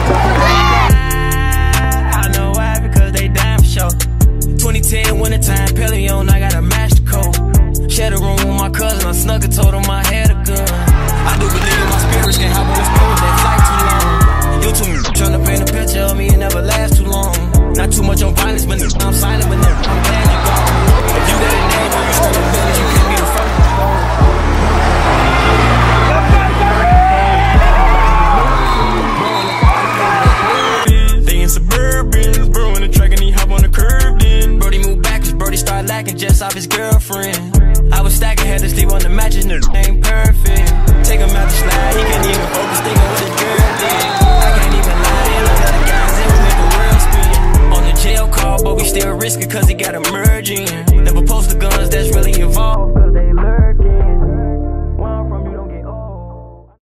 I know why, because they dying for sure. 2010 wintertime, Pelion, I got a master code. Shared a room with my cousin, I snuck and told him I had a gun. I do believe